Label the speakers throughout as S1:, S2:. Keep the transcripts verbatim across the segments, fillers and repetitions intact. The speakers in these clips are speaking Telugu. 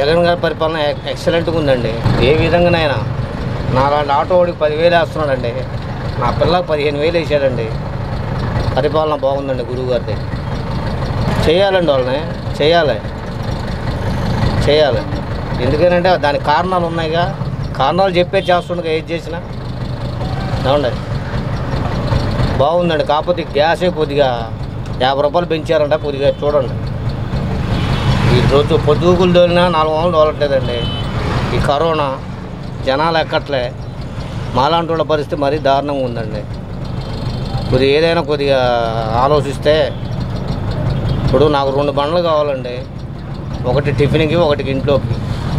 S1: జగన్ గారి పరిపాలన ఎక్సలెంట్గా ఉందండి. ఏ విధంగానైనా నాలాంటి ఆటో వాడికి పదివేలు వేస్తున్నాడండి, నా పిల్లలకు పదిహేను వేలు వేసాడండి. పరిపాలన బాగుందండి గురువు గారిది. చేయాలండి, వాళ్ళని చేయాలి చేయాలి ఎందుకనంటే దానికి కారణాలు ఉన్నాయిగా. కారణాలు చెప్పే చేస్తుండగా ఏది చేసినా ఏమండి బాగుందండి. కాకపోతే గ్యాసే కొద్దిగా యాభై రూపాయలు పెంచారంట, కొద్దిగా చూడండి. ఈ రోజు పొద్దుగులు దోలినా నాలుగు వందలు దోలట్లేదండి. ఈ కరోనా జనాలు ఎక్కట్లే, మాలాంటి వాళ్ళ పరిస్థితి మరీ దారుణంగా ఉందండి. కొద్దిగా ఏదైనా కొద్దిగా ఆలోచిస్తే, ఇప్పుడు నాకు రెండు బండ్లు కావాలండి, ఒకటి టిఫిన్కి ఒకటికి ఇంట్లోకి.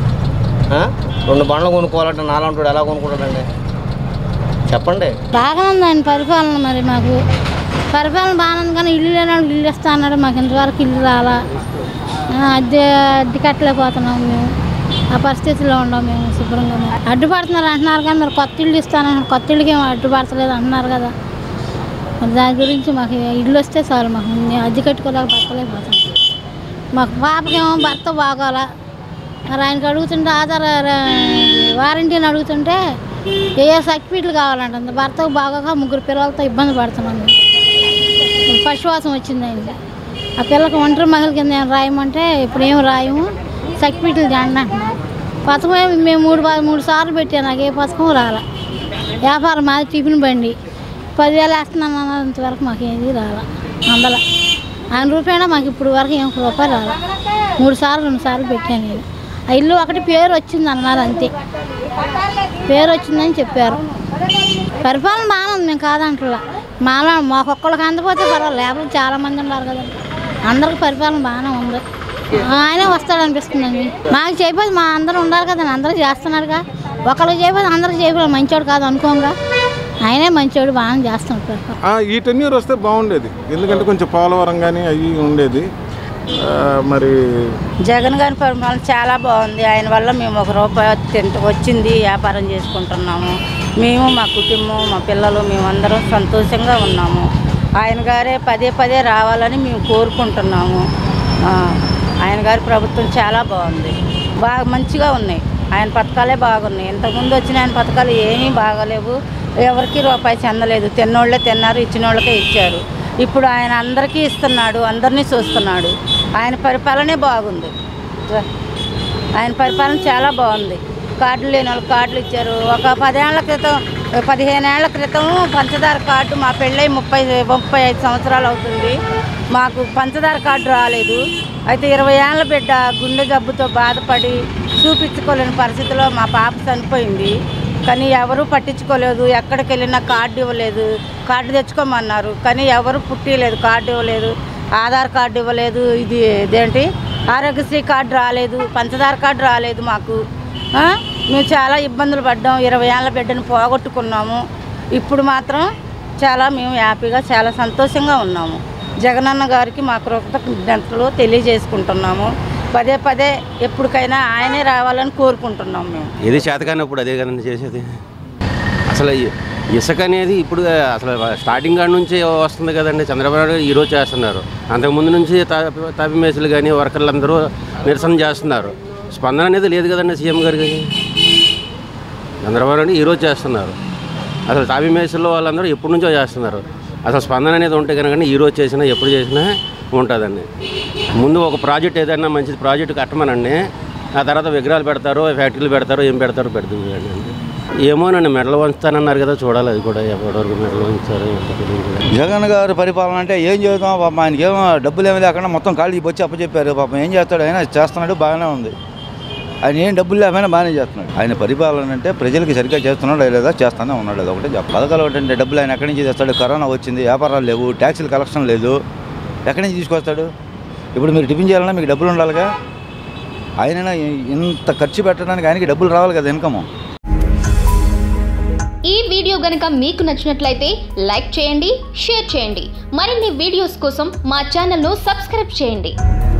S1: రెండు బండ్లు కొనుక్కోవాలంటే నాలాంటి వాడు ఎలా కొనుక్కుంటాడండి చెప్పండి.
S2: బాగానే ఉందండి పరిపాలన. మరి మాకు పరిపాలన బాగానే ఉంది, కానీ ఇల్లు లేనాడు ఇల్లు ఇస్తా అన్నాడు. మాకు ఇంతవరకు ఇల్లు రాలా, అద్దె అద్దె కట్టలేకపోతున్నాం మేము. ఆ పరిస్థితిలో ఉన్నాం మేము. శుభ్రంగా అడ్డుపడుతున్నారు అంటున్నారు, కానీ మరి కొత్త ఇల్లు ఇస్తానంటున్నారు. కొత్త ఇల్లుకి ఏమో అడ్డుపడతలేదు అంటున్నారు కదా. మరి దాని గురించి మాకు ఇల్లు వస్తే చాలు. మాకు అద్దె కట్టుకోలేక బతకలేకపోతాం. మాకు పాపకేమో భర్త బాగోలా, మరి ఆయనకి అడుగుతుంటే ఆధార్ వారంటీని అడుగుతుంటే ఏ సర్టిఫికెట్లు కావాలంటుంది. భర్తకు బాగోక ముగ్గురు పిల్లలతో ఇబ్బంది పడుతున్నాం. పశువాసం వచ్చింది ఆయనకి. ఆ పిల్లకి ఒంటరి మహిళ కింద ఏం రాయమంటే ఇప్పుడు ఏం రాయము, సర్టిఫికెట్లు తేండి అంటున్నాం. పథకం మేము మూడు మూడు సార్లు పెట్టాను, నాకు ఏ పథకం రాలా. వ్యాపారం మాది టిఫిన్ బండి, పదివేలు వేస్తున్నాను అన్నంతవరకు మాకు ఏది రాలా. అందులో ఆయన రూపాయన మాకు ఇప్పుడు వరకు ఏం రూపాయలు రాలా. మూడు సార్లు రెండు సార్లు పెట్టాను నేను. ఆ ఇల్లు ఒకటి పేరు వచ్చింది అన్నారు, అంతే. పేరు వచ్చిందని చెప్పారు. పరిపాలన బాగానే ఉంది, మేము కాదంటులా. మాలా మాకొక్కళ్ళకి అందకపోతే పర్వాలేదు, లేకపోతే చాలామంది ఉన్నారు కదండి. అందరికి పరిపాలన బాగానే ఉంది. ఆయనే వస్తాడు అనిపిస్తుందండి. మాకు చేయకపోతే మా అందరూ ఉండాలి కదండి, అందరూ చేస్తున్నారుగా. ఒకరికి చేయకపోతే అందరికి చేయకపోతే మంచోడు కాదు అనుకోంగా. ఆయనే మంచోడు, బాగానే చేస్తున్నాడు.
S3: ఈ టెన్ ఇయర్ వస్తే బాగుండేది, ఎందుకంటే కొంచెం పోలవరం కానీ అవి ఉండేది. మరి
S4: జగన్ గారి పరిపాలన చాలా బాగుంది. ఆయన వల్ల మేము ఒక రూపాయి తింట వచ్చింది, వ్యాపారం చేసుకుంటున్నాము. మేము మా కుటుంబం మా పిల్లలు మేమందరం సంతోషంగా ఉన్నాము. ఆయన గారే పదే పదే రావాలని మేము కోరుకుంటున్నాము. ఆయన గారి ప్రభుత్వం చాలా బాగుంది, బాగా మంచిగా ఉన్నాయి. ఆయన పథకాలే బాగున్నాయి. ఇంతకుముందు వచ్చిన ఆయన పథకాలు ఏమీ బాగాలేవు, ఎవరికి రూపాయి చెందలేదు. తిన్నోళ్ళే తిన్నారు, ఇచ్చిన వాళ్ళకే ఇచ్చారు. ఇప్పుడు ఆయన అందరికీ ఇస్తున్నాడు, అందరినీ చూస్తున్నాడు. ఆయన పరిపాలనే బాగుంది. ఆయన పరిపాలన చాలా బాగుంది. కార్డులు లేని వాళ్ళకి కార్డులు ఇచ్చారు. ఒక పదేళ్ల క్రితం పదిహేను ఏళ్ల క్రితం పంచదార కార్డు, మా పెళ్ళై ముప్పై ముప్పై ఐదు సంవత్సరాలు అవుతుంది, మాకు పంచదార కార్డు రాలేదు. అయితే ఇరవై ఏళ్ళ బిడ్డ గుండె జబ్బుతో బాధపడి చూపించుకోలేని పరిస్థితిలో మా పాప చనిపోయింది. కానీ ఎవరూ పట్టించుకోలేదు. ఎక్కడికి వెళ్ళినా కార్డు ఇవ్వలేదు. కార్డు తెచ్చుకోమన్నారు, కానీ ఎవరు పుట్టిలేదు, కార్డు ఇవ్వలేదు. ఆధార్ కార్డు ఇవ్వలేదు. ఇది ఇదేంటి ఆరోగ్యశ్రీ కార్డు రాలేదు, పంచదార కార్డు రాలేదు మాకు. మేము చాలా ఇబ్బందులు పడ్డాం. ఇరవై ఏళ్ళ బిడ్డను పోగొట్టుకున్నాము. ఇప్పుడు మాత్రం చాలా మేము హ్యాపీగా చాలా సంతోషంగా ఉన్నాము. జగనన్న గారికి మా కృతజ్ఞతలు తెలియజేసుకుంటున్నాము. పదే పదే ఎప్పటికైనా ఆయనే రావాలని కోరుకుంటున్నాం. మేము
S5: ఏది చేతకానప్పుడు అదే కదండి చేసేది. అసలు ఇసుక అనేది ఇప్పుడు అసలు స్టార్టింగ్ కాడ నుంచి వస్తుంది కదండి. చంద్రబాబు నాయుడు ఈరోజు చేస్తున్నారు, అంతకుముందు నుంచి తాపి మేసులు కానీ వర్కర్లు అందరూ నిరసన చేస్తున్నారు. స్పందన అనేది లేదు కదండి సీఎం గారికి. చంద్రబాబు నాయుడు ఈరోజు చేస్తున్నారు, అసలు తాపి మేసుల్లో వాళ్ళందరూ ఎప్పటి నుంచో చేస్తున్నారు. అసలు స్పందన అనేది ఉంటే కనుక ఈరోజు చేసినా ఎప్పుడు చేసినా ఉంటుందండి. ముందు ఒక ప్రాజెక్ట్ ఏదైనా మంచి ప్రాజెక్ట్ కట్టమనండి, ఆ తర్వాత విగ్రహాలు పెడతారు, ఫ్యాక్టరీలు పెడతారు, ఏం పెడతారో పెడుతుంది అండి. ఏమో నన్ను మెడలు వంచుతానన్నారు కదా, చూడాలి అది కూడా ఎప్పటివరకు మెడలు వంచుతారు.
S6: జగన్ గారి పరిపాలన అంటే ఏం చేద్దాం పాపం, ఆయనకి ఏమో డబ్బులు ఏమి లేకుండా మొత్తం ఖాళీ వచ్చి అప్పచెప్పారు. పాపం ఏం చేస్తాడు, ఆయన చేస్తున్నాడు, బాగానే ఉంది. ఆయన ఏం డబ్బులు లేకపోయినా బాగానే చేస్తున్నాడు. ఆయన పరిపాలన అంటే ప్రజలకి సరిగ్గా చేస్తున్నాడు లేదా చేస్తానే ఉన్నాడు, అది ఒకటే చెప్పాలి. పథకాలు ఒకటంటే డబ్బులు ఆయన ఎక్కడి నుంచి తెస్తాడు? కరోనా వచ్చింది, వ్యాపారాలు లేవు, ట్యాక్సీలు కలెక్షన్ లేదు, ఎక్కడి నుంచి తీసుకొస్తాడు? ఇప్పుడు మీరు టిఫిన్ చేయాలన్నా మీకు డబ్బులు ఉండాలిగా. ఆయన ఇంత ఖర్చు పెట్టడానికి ఆయనకి డబ్బులు రావాలి కదా, ఇన్కమ్.
S7: ఈ వీడియో గనుక మీకు నచ్చినట్లయితే లైక్ చేయండి, షేర్ చేయండి. మరిన్ని వీడియోస్ కోసం మా ఛానల్ను సబ్స్క్రైబ్ చేయండి.